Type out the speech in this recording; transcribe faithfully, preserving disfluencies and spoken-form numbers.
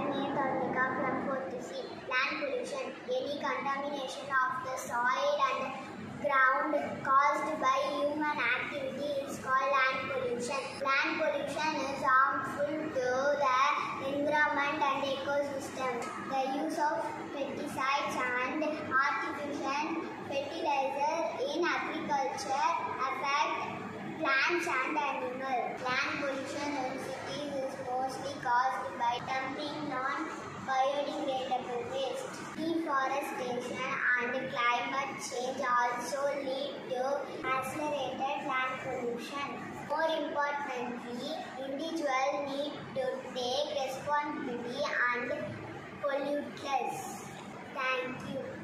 may Tarnika from fourth C. Land pollution. Any contamination of the soil and ground caused by human activity is called land pollution. Land pollution is harmful to the environment and ecosystem. The use of pesticides and artificial fertilizer in agriculture affect plants and animals. Land pollution in cities is mostly caused by dumping non-biodegradable waste. Deforestation and climate change also lead to accelerated land pollution. More importantly, individuals need to take responsibility and pollute less. Thank you.